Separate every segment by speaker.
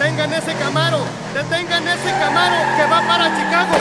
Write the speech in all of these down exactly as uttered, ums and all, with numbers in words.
Speaker 1: Detengan ese Camaro, detengan ese Camaro que va para Chicago.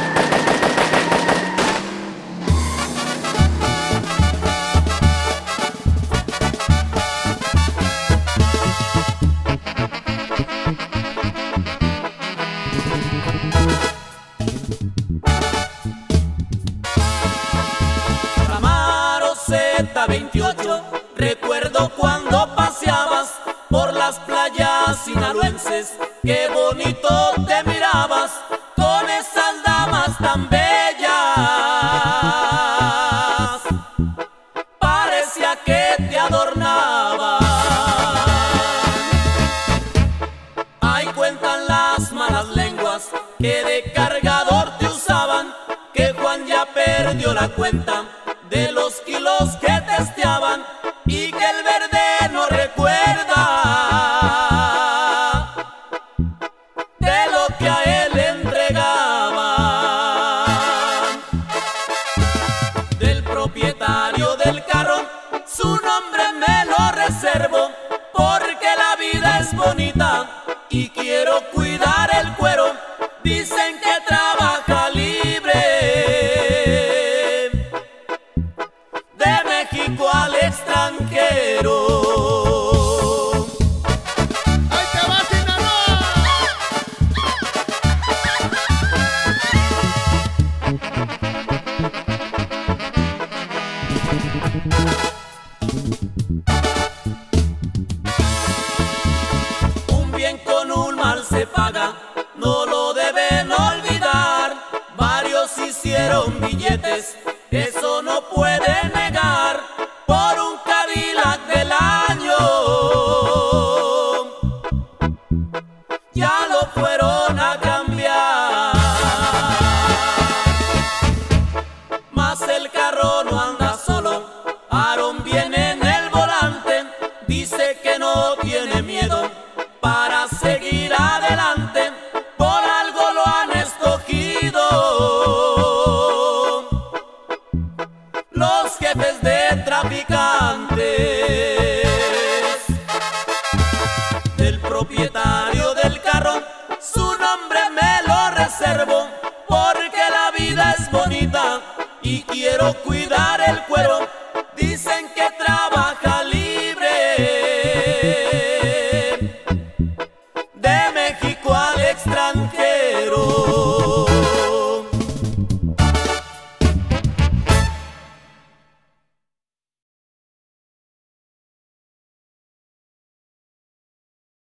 Speaker 2: Camaro Z veintiocho, recuerdo cuando paseabas por las playas sinaloenses, qué bonito te mirabas con esas damas tan bellas. Parecía que te adornaban. Ahí cuentan las malas lenguas que de cargador te usaban, que Juan ya perdió la cuenta de los kilos que testeaban y que el verde no recuerda de lo que a él entregaban. Del propietario del carro su nombre me lo reservo, porque la vida es bonita y quiero cuidar el cuero. Dicen que trabaja libre de México al extranjero.
Speaker 1: ¡Ahí te va, Sinaloa!
Speaker 2: Un bien con un mal se paga, no lo deben olvidar. Varios hicieron billetes, eso no puede negar, por un Cadillac del año. Ya lo fueron a cambiar, mas el carro no anda solo. Aaron viene en el volante, dice que no tiene miedo para seguir adelante, por algo lo han escogido los jefes de traficantes. Del propietario del carro su nombre me lo reservo, porque la vida es bonita y quiero cuidar